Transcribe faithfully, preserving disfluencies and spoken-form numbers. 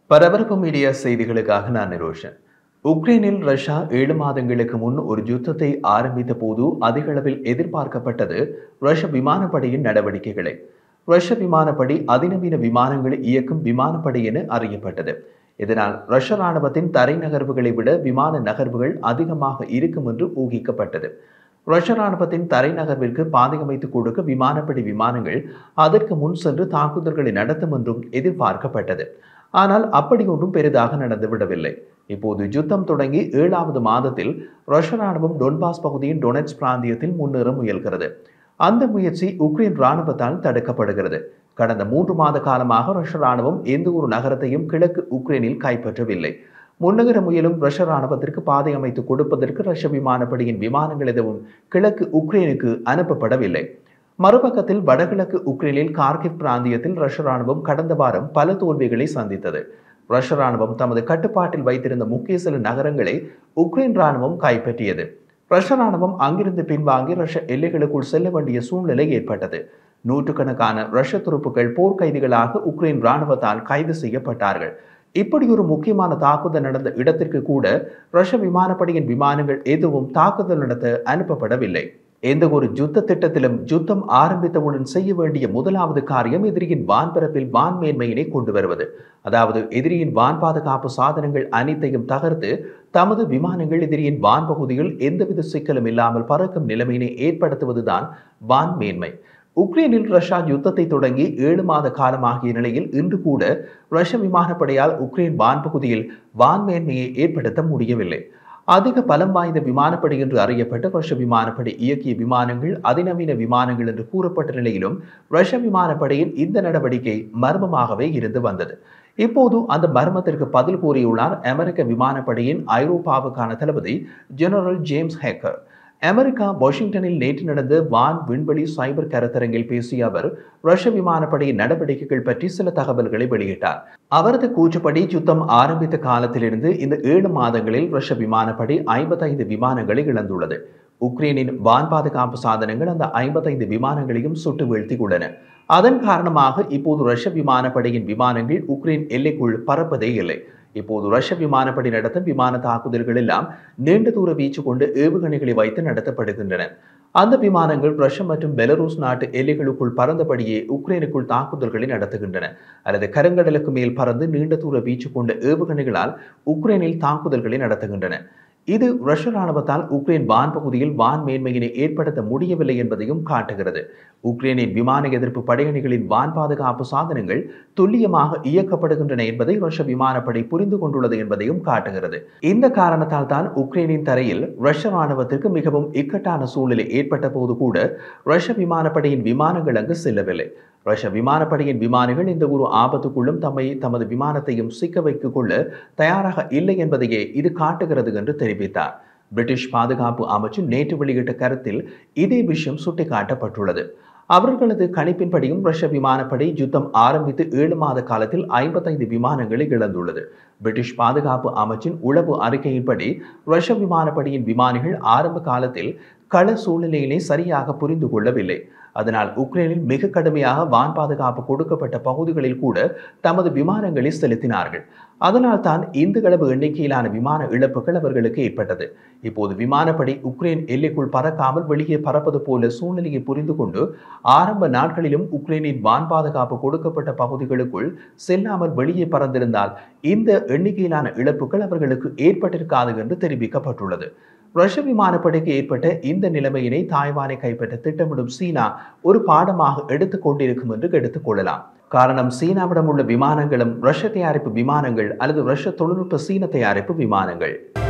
பரபரப்பு மீடியா செய்திகளுக்காக நான் நிரோஷன். உக்ரைனில் ரஷ்யா ஏழு மாதங்களுக்கு முன் ஒரு யுத்தத்தை ஆரம்பித்த போது அதிக அளவில் எதிர்பார்க்கப்பட்டது ரஷ்ய விமானப்படையின் நடவடிக்கைகளை. ரஷ்ய விமானப்படை அதிநவீன விமானங்களை இயக்கும் விமானப்படை என அறியப்பட்டது. இதனால் ரஷ்ய ராணுவத்தின் தரை நகர்வுகளை விட விமான நகர்வுகள் அதிகமாக இருக்கும் என்று ஊகிக்கப்பட்டது. ரஷ்ய ராணுவத்தின் தரை நகர்விற்கு பாதையமைத்துக் கொடுக்க விமானப்படை விமானங்கள் அதற்கு முன் சென்று தாக்குதல்களை நடத்தும் என்றும் எதிர்பார்க்கப்பட்டது. ஆனால் அப்படி ஒன்றும் பெரிதாக நடந்துவிடவில்லை. இப்போது யுத்தம் தொடங்கி ஏழாவது மாதத்தில் ரஷ்ய ராணுவம் டொன்பாஸ் பகுதியின் டொனெட்ஸ் பிராந்தியத்தில் முன்னேற முயல்கிறது. அந்த முயற்சி உக்ரைன் ராணுவத்தால் தடுக்கப்படுகிறது. கடந்த மூன்று மாத காலமாக ரஷ்ய ராணுவம் எந்த ஒரு நகரத்தையும் கிழக்கு உக்ரைனில் கைப்பற்றவில்லை. முன்னகர முயலும் ரஷ்ய ராணுவத்திற்கு பாதை அமைத்து கொடுப்பதற்கு ரஷ்ய விமானப்படையின் விமானங்கள் எதுவும் கிழக்கு உக்ரைனுக்கு அனுப்பப்படவில்லை. மறுபக்கத்தில் வடகிழக்கு உக்ரைனில் கார்கிவ் பிராந்தியத்தில் ரஷ்ய ராணுவம் கடந்த வாரம் பல தோல்விகளை சந்தித்தது. ரஷ்ய ராணுவம் தமது கட்டுப்பாட்டில் வைத்திருந்த முக்கிய சில நகரங்களை உக்ரைன் ராணுவம் கைப்பற்றியது. ரஷ்ய ராணுவம் அங்கிருந்து பின்வாங்கி ரஷ்ய எல்லைகளுக்குள் செல்ல வேண்டிய சூழ்நிலை ஏற்பட்டது. நூற்றுக்கணக்கான ரஷ்ய துருப்புகள் போர்க்கைதிகளாக உக்ரைன் ராணுவத்தால் கைது செய்யப்பட்டார்கள். இப்படி ஒரு முக்கியமான தாக்குதல் நடந்த இடத்திற்கு கூட ரஷ்ய விமானப்படையின் விமானங்கள் எதுவும் தாக்குதல் நடத்த அனுப்பப்படவில்லை. எந்த ஒரு யுத்த திட்டத்திலும் யுத்தம் ஆரம்பித்தவுடன் செய்ய வேண்டிய முதலாவது காரியம் எதிரியின் வான்பரப்பில் வான் மேன்மையினை கொண்டு வருவது. அதாவது எதிரியின் வான் பாதுகாப்பு சாதனங்கள் அனைத்தையும் தகர்த்து தமது விமானங்கள் எதிரியின் வான் பகுதியில் எந்தவித சிக்கலும் இல்லாமல் பறக்கும் நிலைமையினை ஏற்படுத்துவதுதான் வான் மேன்மை. உக்ரைனில் ரஷ்யா யுத்தத்தை தொடங்கி ஏழு மாத காலமாகிய நிலையில் இன்று கூட ரஷ்ய விமானப்படையால் உக்ரைன் வான் பகுதியில் வான் மேன்மையை ஏற்படுத்த முடியவில்லை. அதிக பலம் வாய்ந்த விமானப்படை என்று அறியப்பட்ட ரஷ்ய விமானப்படை இயக்கிய விமானங்கள் அதிநவீன விமானங்கள் என்று கூறப்பட்ட நிலையிலும் ரஷ்ய விமானப்படையின் இந்த நடவடிக்கை மர்மமாகவே இருந்து வந்தது. இப்போது அந்த மர்மத்திற்கு பதில் கூறியுள்ளார் அமெரிக்க விமானப்படையின் ஐரோப்பாவுக்கான தளபதி ஜெனரல் ஜேம்ஸ் ஹேக்கர். அமெரிக்கா வாஷிங்டனில் நேற்று நடந்த வான் விண்வெளி சைபர் கருத்தரங்கில் பேசிய அவர் ரஷ்ய விமானப்படையின் நடவடிக்கைகள் பற்றி சில தகவல்களை வெளியிட்டார். அவரது கூற்றுப்படி யுத்தம் ஆரம்பித்த காலத்திலிருந்து இந்த ஏழு மாதங்களில் ரஷ்ய விமானப்படை ஐம்பத்தைந்து விமானங்களை இழந்துள்ளது. உக்ரைனின் வான் பாதுகாப்பு சாதனங்கள் அந்த ஐம்பத்தைந்து விமானங்களையும் சுட்டு வீழ்த்தியுள்ளன. அதன் காரணமாக இப்போது ரஷ்ய விமானப்படையின் விமானங்கள் உக்ரைன் எல்லைக்குள் பறப்பதே இல்லை. இப்போது ரஷ்ய விமானப்படை நடத்தும் விமான தாக்குதல்கள் எல்லாம் நீண்ட தூர வீச்சு கொண்டு ஏவுகணைகளை வைத்து நடத்தப்படுகின்றன. அந்த விமானங்கள் ரஷ்யா மற்றும் பெலரூஸ் நாட்டு எல்லைகளுக்குள் பறந்தபடியே உக்ரைனுக்குள் தாக்குதல்களை நடத்துகின்றன அல்லது கருங்கடலுக்கு மேல் பறந்து நீண்ட தூர வீச்சு கொண்ட ஏவுகணைகளால் உக்ரைனில் தாக்குதல்களை நடத்துகின்றன. இது ரஷ்ய ராணுவத்தால் உக்ரைன் வான் பகுதியில் வான் மேன்மையினை ஏற்படுத்த முடியவில்லை என்பதையும் காட்டுகிறது. உக்ரைனின் விமான எதிர்ப்பு படையணிகளின் வான் பாதுகாப்பு சாதனங்கள் துல்லியமாக இயக்கப்படுகின்றன என்பதை ரஷ்ய விமானப்படை புரிந்து கொண்டுள்ளது என்பதையும் காட்டுகிறது. இந்த காரணத்தால் தான் உக்ரைனின் தரையில் ரஷ்ய ராணுவத்திற்கு மிகவும் இக்கட்டான சூழ்நிலை ஏற்பட்ட போது கூட ரஷ்ய விமானப்படையின் விமானங்கள் அங்கு செல்லவில்லை. ரஷ்ய விமானப்படையின் விமானிகள் இந்த ஒரு ஆபத்துக்குள்ளும் தம்மை தமது விமானத்தையும் சிக்க வைத்துக் கொள்ள தயாராக இல்லை என்பதையே இது காட்டுகிறது என்று தெரிவித்தார். பிரிட்டிஷ் பாதுகாப்பு அமைச்சு நேற்று வெளியிட்ட கருத்தில் இதே விஷயம் சுட்டிக்காட்டப்பட்டுள்ளது. அவர்களது கணிப்பின்படியும் ரஷ்ய விமானப்படை யுத்தம் ஆரம்பித்து ஏழு மாத காலத்தில் ஐம்பத்தைந்து விமானங்களை இழந்துள்ளது. பிரிட்டிஷ் பாதுகாப்பு அமைச்சின் உளவு அறிக்கையின்படி ரஷ்ய விமானப்படையின் விமானிகள் ஆரம்ப காலத்தில் கள சூழ்நிலையினை சரியாக புரிந்து கொள்ளவில்லை. அதனால் உக்ரைனில் மிக கடுமையாக வான் பாதுகாப்பு கொடுக்கப்பட்ட பகுதிகளில் கூட தமது விமானங்களை செலுத்தினார்கள். அதனால் தான் இந்த அளவு எண்ணிக்கையிலான விமான இழப்புகள் அவர்களுக்கு ஏற்பட்டது. இப்போது விமானப்படை உக்ரைன் எல்லைக்குள் பறக்காமல் வெளியே பறப்பது போல சூழ்நிலையை புரிந்து கொண்டு ஆரம்ப நாட்களிலும் உக்ரைனின் வான் பாதுகாப்பு கொடுக்கப்பட்ட பகுதிகளுக்குள் செல்லாமல் வெளியே பறந்திருந்தால் இந்த எண்ணிக்கையிலான இழப்புகள் அவர்களுக்கு ஏற்பட்டிருக்காது என்று தெரிவிக்கப்பட்டுள்ளது. ரஷ்ய விமானப்படைக்கு ஏற்பட்ட இந்த நிலைமையினை தாய்வானை கைப்பற்ற திட்டமிடும் சீனா ஒரு பாடமாக எடுத்துக் கொண்டிருக்கும் என்று எடுத்துக் கொள்ளலாம். காரணம், சீனாவிடம் உள்ள விமானங்களும் ரஷ்ய தயாரிப்பு விமானங்கள் அல்லது ரஷ்ய தொழில்நுட்ப சீன தயாரிப்பு விமானங்கள்.